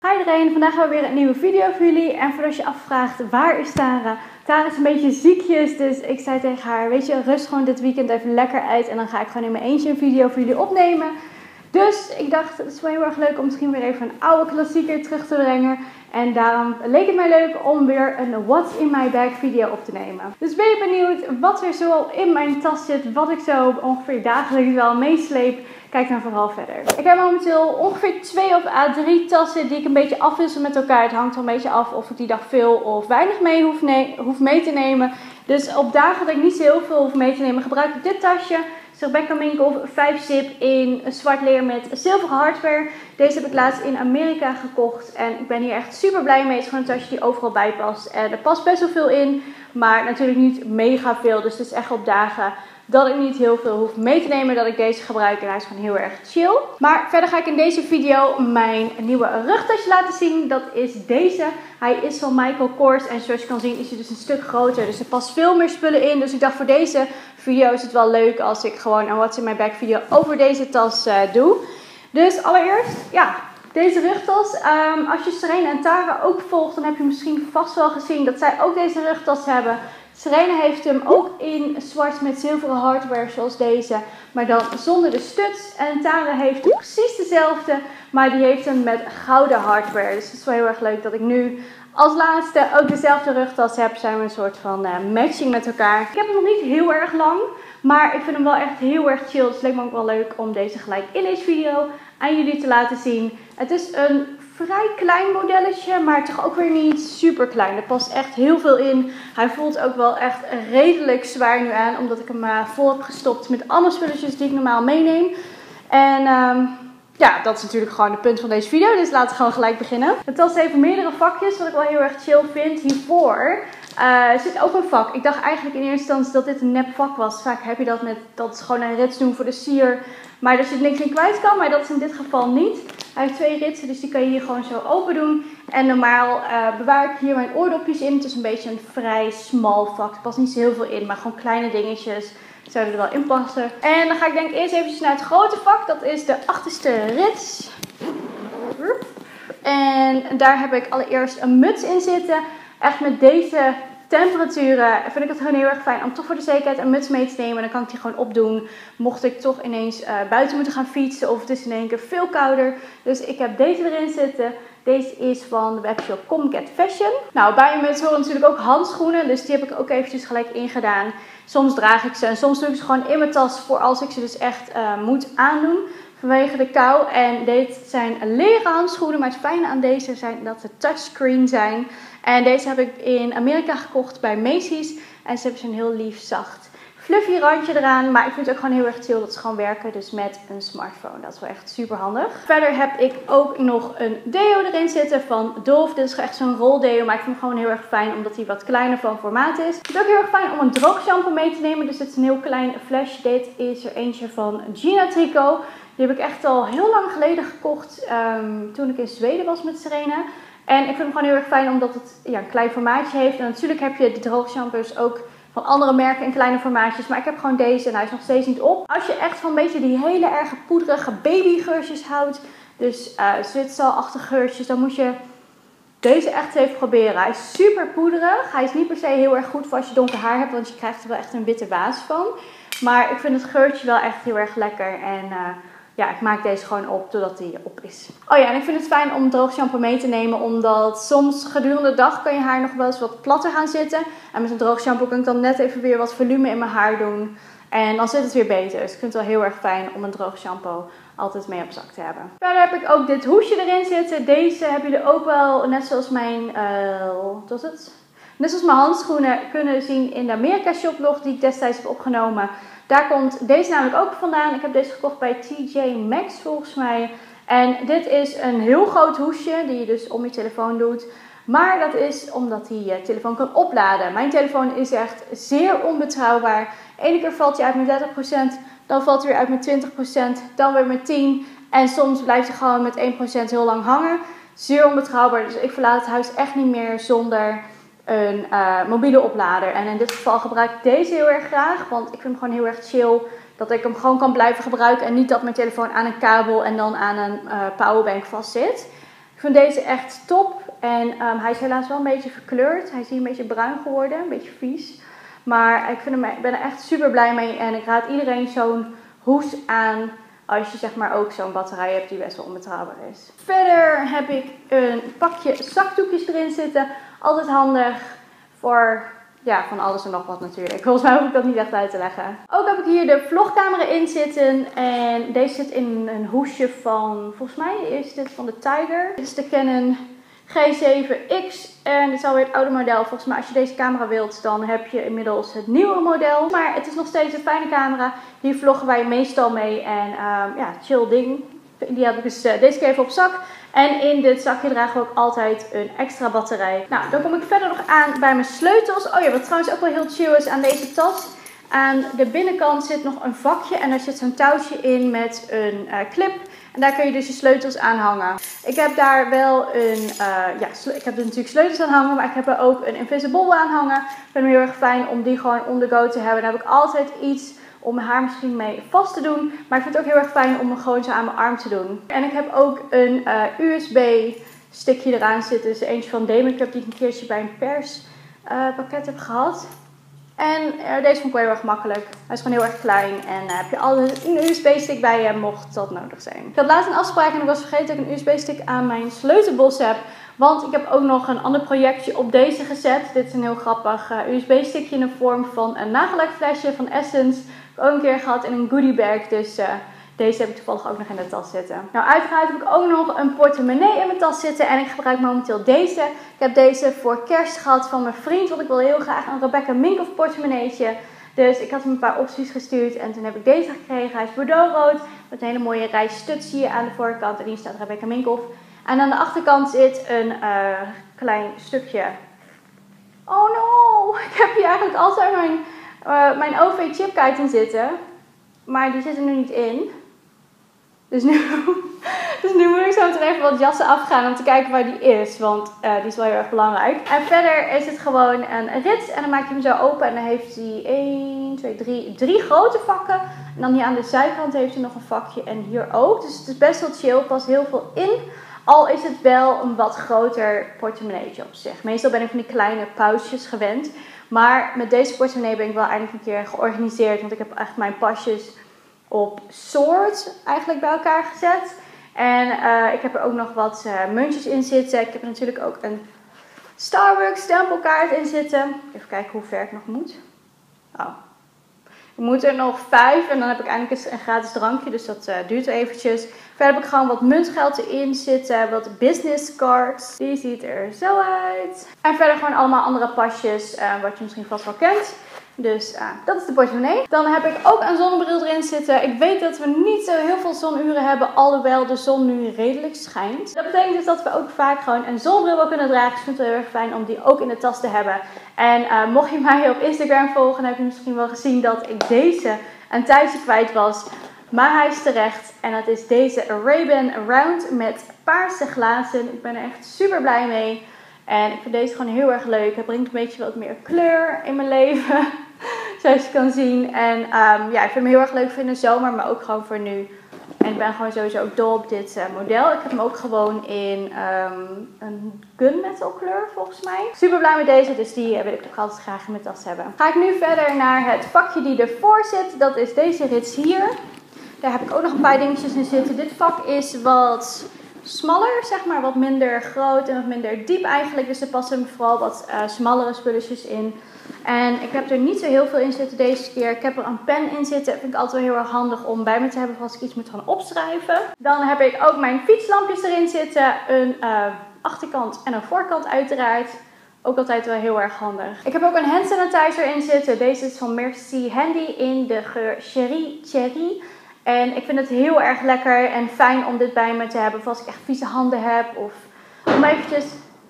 Hi iedereen, vandaag hebben we weer een nieuwe video voor jullie. En voordat je afvraagt, waar is Tara? Tara is een beetje ziekjes, dus ik zei tegen haar, weet je, rust gewoon dit weekend even lekker uit. En dan ga ik gewoon in mijn eentje een video voor jullie opnemen. Dus ik dacht, het is wel heel erg leuk om misschien weer even een oude klassieker terug te brengen. En daarom leek het mij leuk om weer een What's in my bag video op te nemen. Dus ben je benieuwd wat er zo in mijn tas zit, wat ik zo ongeveer dagelijks wel meesleep? Kijk dan vooral verder. Ik heb momenteel ongeveer 2 of 3 tassen die ik een beetje afwissel met elkaar. Het hangt er een beetje af of ik die dag veel of weinig mee hoef mee te nemen. Dus op dagen dat ik niet zo heel veel hoef mee te nemen, gebruik ik dit tasje. Rebecca Minkoff 5 zip in zwart leer met zilveren hardware. Deze heb ik laatst in Amerika gekocht en ik ben hier echt super blij mee. Het is gewoon een tasje die overal bij past. En er past best wel veel in, maar natuurlijk niet mega veel. Dus het is echt op dagen dat ik niet heel veel hoef mee te nemen dat ik deze gebruik. En hij is gewoon heel erg chill. Maar verder ga ik in deze video mijn nieuwe rugtasje laten zien. Dat is deze. Hij is van Michael Kors. En zoals je kan zien is hij dus een stuk groter. Dus er past veel meer spullen in. Dus ik dacht voor deze video is het wel leuk als ik gewoon een What's in my bag video over deze tas doe. Dus allereerst, ja, deze rugtas. Als je Serena en Tara ook volgt, dan heb je misschien vast wel gezien dat zij ook deze rugtas hebben. Serena heeft hem ook in zwart met zilveren hardware zoals deze, maar dan zonder de studs. En Tara heeft precies dezelfde, maar die heeft hem met gouden hardware. Dus het is wel heel erg leuk dat ik nu als laatste ook dezelfde rugtas heb. Zijn we een soort van matching met elkaar. Ik heb hem nog niet heel erg lang, maar ik vind hem wel echt heel erg chill. Dus het leek me ook wel leuk om deze gelijk in deze video aan jullie te laten zien. Het is een vrij klein modelletje, maar toch ook weer niet super klein. Er past echt heel veel in. Hij voelt ook wel echt redelijk zwaar nu aan, omdat ik hem vol heb gestopt met alle spulletjes die ik normaal meeneem. En ja, dat is natuurlijk gewoon het punt van deze video, dus laten we gewoon gelijk beginnen. De tas heeft meerdere vakjes, wat ik wel heel erg chill vind. Hiervoor zit ook een vak. Ik dacht eigenlijk in eerste instantie dat dit een nep vak was. Vaak heb je dat met, dat is gewoon een rits doen voor de sier, maar er zit niks in kwijt kan, maar dat is in dit geval niet. Hij heeft 2 ritsen, dus die kan je hier gewoon zo open doen. En normaal bewaar ik hier mijn oordopjes in. Het is een beetje een vrij smal vak. Er past niet zo heel veel in, maar gewoon kleine dingetjes zouden er wel in passen. En dan ga ik denk ik eerst eventjes naar het grote vak. Dat is de achterste rits. En daar heb ik allereerst een muts in zitten. Echt met deze temperaturen vind ik het gewoon heel erg fijn om toch voor de zekerheid een muts mee te nemen. Dan kan ik die gewoon opdoen. Mocht ik toch ineens buiten moeten gaan fietsen of het is in één keer veel kouder. Dus ik heb deze erin zitten. Deze is van de webshop Comcat Fashion. Nou, bij een muts horen natuurlijk ook handschoenen. Dus die heb ik ook eventjes gelijk ingedaan. Soms draag ik ze en soms doe ik ze gewoon in mijn tas voor als ik ze dus echt moet aandoen. Vanwege de kou. En dit zijn leren handschoenen. Maar het fijne aan deze zijn dat ze touchscreen zijn. En deze heb ik in Amerika gekocht bij Macy's. En ze hebben zo'n heel lief, zacht, fluffy randje eraan. Maar ik vind het ook gewoon heel erg chill dat ze gewoon werken. Dus met een smartphone. Dat is wel echt super handig. Verder heb ik ook nog een deo erin zitten van Dove. Dit is echt zo'n roldeo. Maar ik vind hem gewoon heel erg fijn omdat hij wat kleiner van formaat is. Het is ook heel erg fijn om een droogshampoo mee te nemen. Dus dit is een heel klein flesje. Dit is er eentje van Gina Tricot. Die heb ik echt al heel lang geleden gekocht. Toen ik in Zweden was met Serena. En ik vind hem gewoon heel erg fijn omdat het een klein formaatje heeft. En natuurlijk heb je de droogshampoos ook van andere merken in kleine formaatjes. Maar ik heb gewoon deze en hij is nog steeds niet op. Als je echt van een beetje die hele erge poederige babygeurtjes houdt. Dus zwitserachtige geurtjes. Dan moet je deze echt even proberen. Hij is super poederig. Hij is niet per se heel erg goed voor als je donker haar hebt. Want je krijgt er wel echt een witte baas van. Maar ik vind het geurtje wel echt heel erg lekker. En ja, ik maak deze gewoon op doordat hij op is. Oh ja, en ik vind het fijn om droog shampoo mee te nemen. Omdat soms gedurende de dag kan je haar nog wel eens wat platter gaan zitten. En met een droog shampoo kan ik dan net even weer wat volume in mijn haar doen. En dan zit het weer beter. Dus ik vind het wel heel erg fijn om een droog shampoo altijd mee op zak te hebben. Verder heb ik ook dit hoesje erin zitten. Deze hebben jullie ook wel, net zoals mijn, wat was het? Net zoals mijn handschoenen kunnen zien in de Amerika shoplog die ik destijds heb opgenomen. Daar komt deze namelijk ook vandaan. Ik heb deze gekocht bij TJ Maxx volgens mij. En dit is een heel groot hoesje die je dus om je telefoon doet. Maar dat is omdat hij je telefoon kan opladen. Mijn telefoon is echt zeer onbetrouwbaar. Ene keer valt hij uit met 30%, dan valt hij weer uit met 20%, dan weer met 10%. En soms blijft hij gewoon met 1% heel lang hangen. Zeer onbetrouwbaar, dus ik verlaat het huis echt niet meer zonder een mobiele oplader. En in dit geval gebruik ik deze heel erg graag, want ik vind hem gewoon heel erg chill. Dat ik hem gewoon kan blijven gebruiken en niet dat mijn telefoon aan een kabel en dan aan een powerbank vast zit. Ik vind deze echt top. En hij is helaas wel een beetje verkleurd. Hij is hier een beetje bruin geworden, een beetje vies. Maar ik ben er echt super blij mee. En ik raad iedereen zo'n hoes aan als je zeg maar ook zo'n batterij hebt die best wel onbetrouwbaar is. Verder heb ik een pakje zakdoekjes erin zitten. Altijd handig voor van alles en nog wat natuurlijk. Volgens mij hoef ik dat niet echt uit te leggen. Ook heb ik hier de vlogcamera in zitten. En deze zit in een hoesje van, volgens mij is dit van de Tiger. Dit is de Canon G7X. En dit is alweer het oude model. Volgens mij als je deze camera wilt, dan heb je inmiddels het nieuwe model. Maar het is nog steeds een fijne camera. Hier vloggen wij meestal mee. En chill ding. Die heb ik dus deze keer even op zak. En in dit zakje dragen we ook altijd een extra batterij. Nou, dan kom ik verder nog aan bij mijn sleutels. Oh ja, wat trouwens ook wel heel chill is aan deze tas. Aan de binnenkant zit nog een vakje en daar zit zo'n touwtje in met een clip. En daar kun je dus je sleutels aan hangen. Ik heb daar wel een, ik heb er natuurlijk sleutels aan hangen, maar ik heb er ook een invisible aan hangen. Ik vind het heel erg fijn om die gewoon on the go te hebben. Dan heb ik altijd iets om mijn haar misschien mee vast te doen. Maar ik vind het ook heel erg fijn om hem gewoon zo aan mijn arm te doen. En ik heb ook een USB stickje eraan zitten. Dus eentje van D-Make-up die ik een keertje bij een perspakket heb gehad. En deze vond ik wel heel erg makkelijk. Hij is gewoon heel erg klein. En heb je altijd een USB-stick bij je mocht dat nodig zijn. Ik had laatst een afspraak en ik was vergeten dat ik een USB-stick aan mijn sleutelbos heb. Want ik heb ook nog een ander projectje op deze gezet. Dit is een heel grappig USB-stickje in de vorm van een nagellakflesje van Essence. Ik heb ook een keer gehad in een goodiebag. Dus deze heb ik toevallig ook nog in de tas zitten. Nou, uiteraard heb ik ook nog een portemonnee in mijn tas zitten. En ik gebruik momenteel deze. Ik heb deze voor kerst gehad van mijn vriend. Want ik wil heel graag een Rebecca Minkoff portemonneetje. Dus ik had hem een paar opties gestuurd. En toen heb ik deze gekregen. Hij is bordeauxrood. Met een hele mooie rij studs hier aan de voorkant. En hier staat Rebecca Minkoff. En aan de achterkant zit een klein stukje. Oh no! Ik heb hier eigenlijk altijd mijn OV-chipkaart in zitten. Maar die zit er nu niet in. Dus nu moet ik zo meteen even wat jassen afgaan om te kijken waar die is. Want die is wel heel erg belangrijk. En verder is het gewoon een rits. En dan maak je hem zo open. En dan heeft hij 1, 2, 3 grote vakken. En dan hier aan de zijkant heeft hij nog een vakje. En hier ook. Dus het is best wel chill. Er past heel veel in. Al is het wel een wat groter portemonneetje op zich. Meestal ben ik van die kleine pouches gewend. Maar met deze portemonnee ben ik wel eindelijk een keer georganiseerd. Want ik heb echt mijn pasjes op soort eigenlijk bij elkaar gezet. En ik heb er ook nog wat muntjes in zitten. Ik heb er natuurlijk ook een Starbucks stempelkaart in zitten. Even kijken hoe ver ik nog moet. Oh. Ik moet er nog 5 en dan heb ik eindelijk een gratis drankje. Dus dat duurt eventjes. Verder heb ik gewoon wat muntgeld erin zitten. Wat business cards. Die ziet er zo uit. En verder gewoon allemaal andere pasjes. Wat je misschien vast wel kent. Dus dat is de portemonnee. Dan heb ik ook een zonnebril erin zitten. Ik weet dat we niet zo heel veel zonuren hebben. Alhoewel de zon nu redelijk schijnt. Dat betekent dus dat we ook vaak gewoon een zonnebril wel kunnen dragen. Dus ik vind het heel erg fijn om die ook in de tas te hebben. En mocht je mij op Instagram volgen, dan heb je misschien wel gezien dat ik deze een tijdje kwijt was. Maar hij is terecht. En dat is deze Ray-Ban Around met paarse glazen. Ik ben er echt super blij mee. En ik vind deze gewoon heel erg leuk. Het brengt een beetje wat meer kleur in mijn leven. Zoals je kan zien. En ik vind hem heel erg leuk voor in de zomer. Maar ook gewoon voor nu. En ik ben gewoon sowieso ook dol op dit model. Ik heb hem ook gewoon in een gunmetal kleur volgens mij. Super blij met deze. Dus die wil ik ook altijd graag in mijn tas hebben. Ga ik nu verder naar het vakje die ervoor zit. Dat is deze rits hier. Daar heb ik ook nog een paar dingetjes in zitten. Dit vak is wat smaller, zeg maar. Wat minder groot en wat minder diep eigenlijk. Dus er passen vooral wat smallere spulletjes in. En ik heb er niet zo heel veel in zitten deze keer. Ik heb er een pen in zitten. Dat vind ik altijd wel heel erg handig om bij me te hebben als ik iets moet gaan opschrijven. Dan heb ik ook mijn fietslampjes erin zitten. Een achterkant en een voorkant uiteraard. Ook altijd wel heel erg handig. Ik heb ook een hand sanitizer in zitten. Deze is van Merci Handy in de geur Cherry Cherry. En ik vind het heel erg lekker en fijn om dit bij me te hebben. Of als ik echt vieze handen heb. Of om eventjes...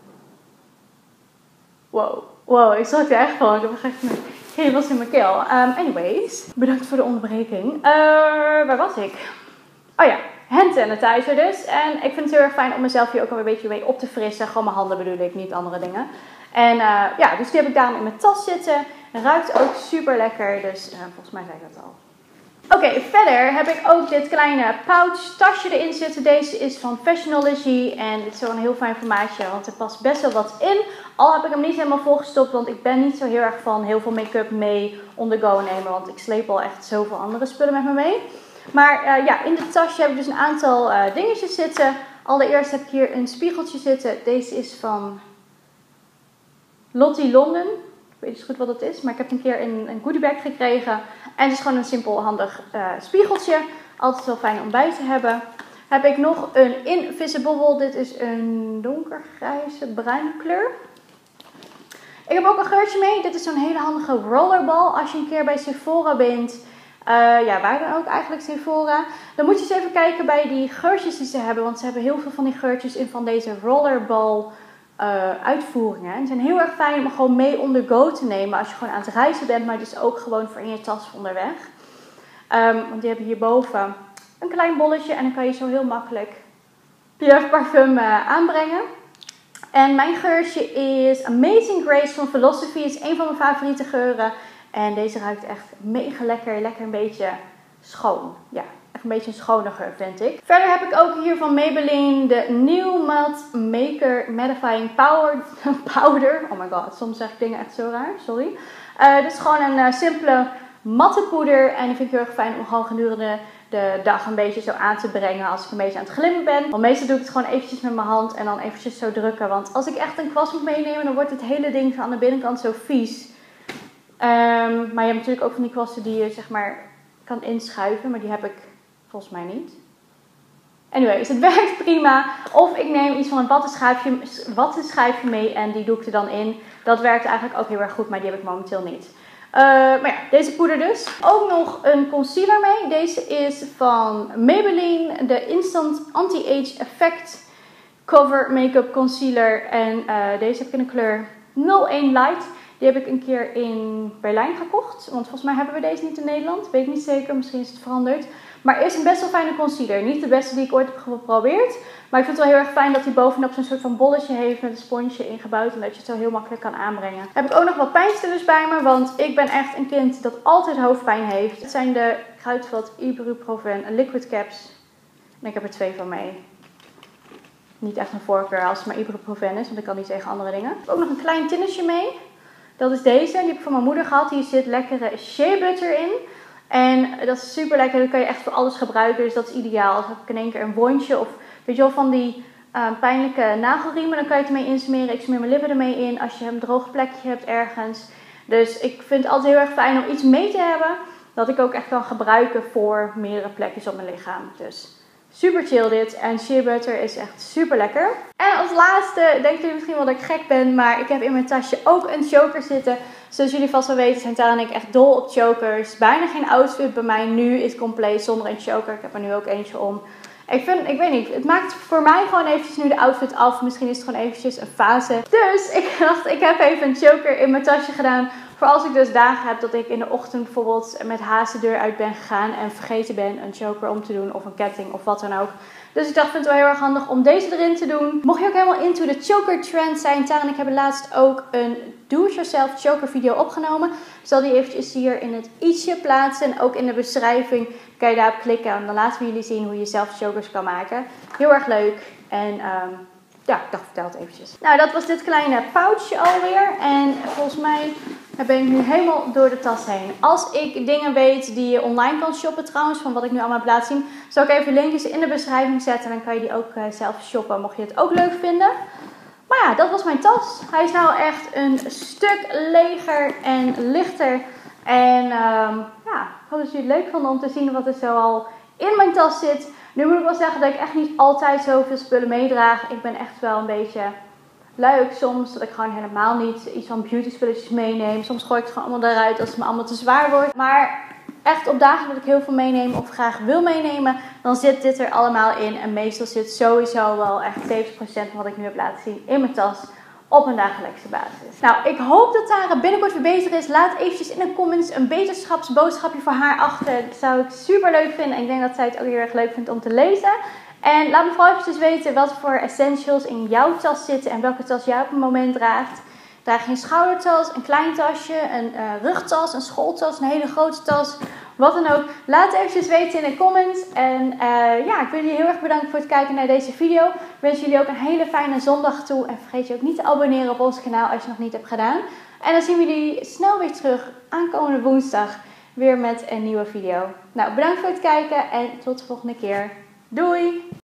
Wow, ik schrok er echt van. Ik heb echt helemaal in mijn keel. Anyways, bedankt voor de onderbreking. Waar was ik? Oh ja, hand sanitizer dus. En ik vind het heel erg fijn om mezelf hier ook alweer een beetje mee op te frissen. Gewoon mijn handen bedoel ik, niet andere dingen. En dus die heb ik daarom in mijn tas zitten. Ruikt ook super lekker. Dus volgens mij zei ik dat al. Oké, verder heb ik ook dit kleine pouch tasje erin zitten. Deze is van Fashionology en dit is wel een heel fijn formaatje, want er past best wel wat in. Al heb ik hem niet helemaal volgestopt, want ik ben niet zo heel erg van heel veel make-up mee on the go nemen. Want ik sleep al echt zoveel andere spullen met me mee. Maar ja, in dit tasje heb ik dus een aantal dingetjes zitten. Allereerst heb ik hier een spiegeltje zitten. Deze is van Lottie London. Ik weet niet goed wat het is, maar ik heb een keer een goodiebag gekregen. En het is gewoon een simpel handig spiegeltje. Altijd wel fijn om bij te hebben. Heb ik nog een Invisible. Dit is een donkergrijze bruine kleur. Ik heb ook een geurtje mee. Dit is zo'n hele handige rollerball. Als je een keer bij Sephora bent. Ja, waar dan ook eigenlijk Sephora. Dan moet je eens even kijken bij die geurtjes die ze hebben. Want ze hebben heel veel van die geurtjes in van deze rollerball uitvoeringen. En die zijn heel erg fijn om gewoon mee on the go te nemen als je gewoon aan het reizen bent, maar dus ook gewoon voor in je tas onderweg. Want die hebben hierboven een klein bolletje en dan kan je zo heel makkelijk je parfum aanbrengen. En mijn geurtje is Amazing Grace van Philosophy. Het is een van mijn favoriete geuren. En deze ruikt echt mega lekker. Lekker een beetje schoon. Ja, echt een beetje een schone geur vind ik. Verder heb ik ook hier van Maybelline de New Matte Maker Mattifying Powder. Oh my god, soms zeg ik dingen echt zo raar. Sorry. Dit is gewoon een simpele matte poeder. En die vind ik heel erg fijn om gewoon gedurende de dag een beetje zo aan te brengen als ik een beetje aan het glimmen ben. Want meestal doe ik het gewoon eventjes met mijn hand en dan eventjes zo drukken. Want als ik echt een kwast moet meenemen, dan wordt het hele ding aan de binnenkant zo vies. Maar je hebt natuurlijk ook van die kwasten die je zeg maar kan inschuiven. Maar die heb ik volgens mij niet. Anyways, het werkt prima. Of ik neem iets van een wattenschijfje mee en die doe ik er dan in. Dat werkt eigenlijk ook heel erg goed, maar die heb ik momenteel niet. Maar ja, deze poeder dus. Ook nog een concealer mee. Deze is van Maybelline. De Instant Anti-Age Effect Cover Make-up Concealer. En deze heb ik in de kleur 01 Light. Die heb ik een keer in Berlijn gekocht. Want volgens mij hebben we deze niet in Nederland. Weet ik niet zeker. Misschien is het veranderd. Maar is een best wel fijne concealer. Niet de beste die ik ooit heb geprobeerd. Maar ik vind het wel heel erg fijn dat hij bovenop zo'n soort van bolletje heeft met een sponsje ingebouwd. En dat je het zo heel makkelijk kan aanbrengen. Heb ik ook nog wat pijnstillers bij me. Want ik ben echt een kind dat altijd hoofdpijn heeft. Het zijn de Kruidvat Ibuprofen Liquid Caps. En ik heb er 2 van mee. Niet echt een voorkeur als het maar Ibuprofen is. Want ik kan niet tegen andere dingen. Ik heb ook nog een klein tinnetje mee. Dat is deze. Die heb ik van mijn moeder gehad. Hier zit lekkere shea butter in. En dat is super lekker. Dat kan je echt voor alles gebruiken. Dus dat is ideaal. Als heb ik in één keer een wondje. Of weet je wel van die pijnlijke nagelriemen. Dan kan je het ermee insmeren. Ik smeer mijn lippen ermee in. Als je een droog plekje hebt ergens. Dus ik vind het altijd heel erg fijn om iets mee te hebben. Dat ik ook echt kan gebruiken voor meerdere plekjes op mijn lichaam. Dus super chill dit. En shea butter is echt super lekker. En als laatste denken jullie misschien wel dat ik gek ben. Maar ik heb in mijn tasje ook een choker zitten. Zoals jullie vast wel weten zijn Tara en ik echt dol op chokers. Bijna geen outfit bij mij nu is compleet zonder een choker. Ik heb er nu ook eentje om. Ik weet niet, het maakt voor mij gewoon eventjes nu de outfit af. Misschien is het gewoon eventjes een fase. Dus ik dacht, ik heb even een choker in mijn tasje gedaan. Voor als ik dus dagen heb dat ik in de ochtend bijvoorbeeld met haast de deur uit ben gegaan. En vergeten ben een choker om te doen of een ketting of wat dan ook. Dus ik dacht, ik vind het wel heel erg handig om deze erin te doen. Mocht je ook helemaal into de choker trend zijn. Tara en ik hebben laatst ook een do-it-yourself choker video opgenomen. Ik zal die eventjes hier in het i'tje plaatsen. En ook in de beschrijving kan je daarop klikken. En dan laten we jullie zien hoe je zelf chokers kan maken. Heel erg leuk. En ja, ik dacht, vertel het eventjes. Nou, dat was dit kleine pouchje alweer. En volgens mij ben ik nu helemaal door de tas heen. Als ik dingen weet die je online kan shoppen trouwens, van wat ik nu allemaal heb laten zien, zal ik even linkjes in de beschrijving zetten. En dan kan je die ook zelf shoppen, mocht je het ook leuk vinden. Maar ja, dat was mijn tas. Hij is nou echt een stuk leger en lichter. En ja, ik hoop dat jullie het leuk vonden om te zien wat er zo al in mijn tas zit. Nu moet ik wel zeggen dat ik echt niet altijd zoveel spullen meedraag. Ik ben echt wel een beetje luik soms. Dat ik gewoon helemaal niet iets van beauty spulletjes meeneem. Soms gooi ik het gewoon allemaal eruit als het me allemaal te zwaar wordt. Maar echt op dagen dat ik heel veel meeneem of graag wil meenemen, dan zit dit er allemaal in. En meestal zit sowieso wel echt 70% van wat ik nu heb laten zien in mijn tas op een dagelijkse basis. Nou, ik hoop dat Tara binnenkort weer bezig is. Laat eventjes in de comments een beterschapsboodschapje voor haar achter. Dat zou ik super leuk vinden. En ik denk dat zij het ook heel erg leuk vindt om te lezen. En laat me vooral eventjes weten wat voor essentials in jouw tas zitten en welke tas jij op het moment draagt. Draag je een schoudertas, een klein tasje, een rugtas, een schooltas, een hele grote tas? Wat dan ook. Laat het eventjes weten in de comments. En ja, ik wil jullie heel erg bedanken voor het kijken naar deze video. Ik wens jullie ook een hele fijne zondag toe. En vergeet je ook niet te abonneren op ons kanaal als je het nog niet hebt gedaan. En dan zien we jullie snel weer terug aankomende woensdag. Weer met een nieuwe video. Nou, bedankt voor het kijken en tot de volgende keer. Doei!